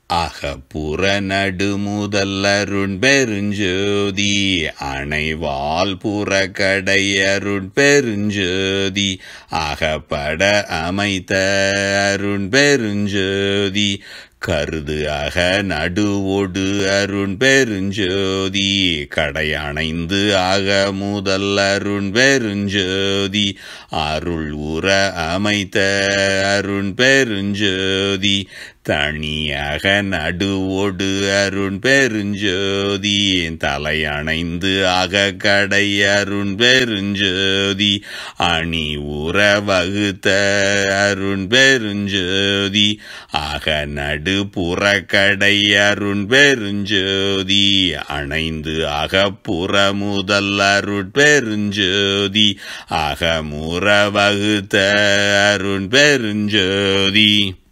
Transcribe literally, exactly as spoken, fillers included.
அகப்புற நடுமுதல் அருட்பெருஞ்சோதி அணைவால் புறக்கடை அருட்பெருஞ்சோதி அகப்பட அமைத்த அருட்பெருஞ்சோதி கருது அக நடுவொடு அருட்பெருஞ்சோதி கடையணைந்து அக முதல் அருட்பெருஞ்சோதி அருள் உற அமைத்த அருட்பெருஞ்சோதி தனியாக நடுவொடு அருட்பெருஞ்சோதி தலையணைந்து அகக்கடை அருட்பெருஞ்சோதி அணி உற வகுத்த அருட்பெருஞ்சோதி அக நடு புறக்கடை அருட்பெருஞ்சோதி அணைந்து அகப்புற முதல் அருட்பெருஞ்சோதி அகமுற வகுத்த அருட்பெருஞ்சோதி